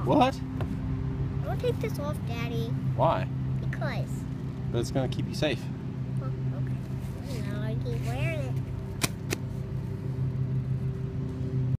What? Don't take this off, Daddy. Why? Because. But it's gonna keep you safe. Oh, okay. Now I keep wearing